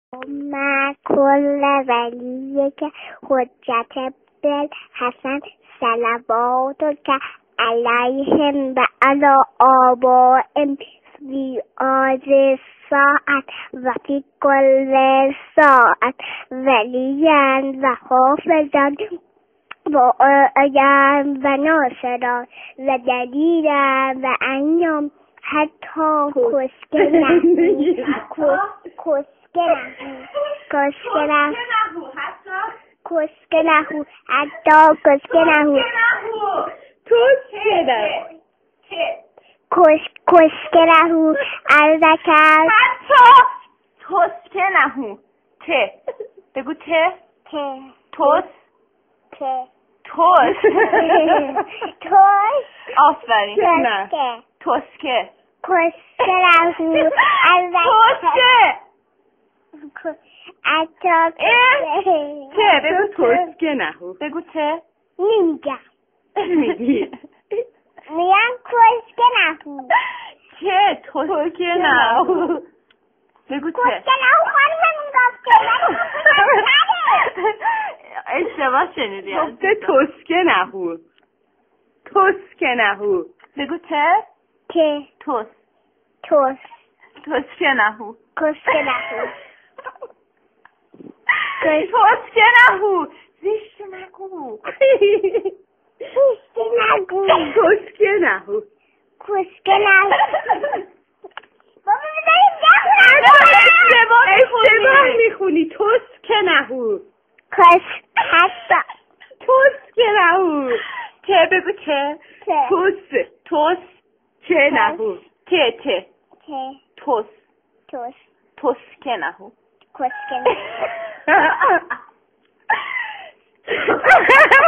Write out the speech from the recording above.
ما کل ولیه که حجت بالحسن صلوات که علیهم و علی آبائهم فی آز ساعت و فی کل ساعت ولیان و حافظان و آیان و ناصران و دلیران و انیام حتی کسکنه بگو ته توس توس آفرین نه توسکه توسکه ته بگو توسکه نهو بگو ته نمیگم میگی میگم کسکه نهو ته توسکه نهو بگو ته کسکه نهو خانم میگفته اشتباه شنیدی گفته توسکه نهو توسکه نهو بگو ته ته توس توسکه نهو کسکه نهو توسکه نهو زشت نگو توسکه نهو کسکه نهو اشتباه میخونی توسکه نهو توسکه نهو ته بگو ته توس چه نهو ته توسکه نهو کسکه نهو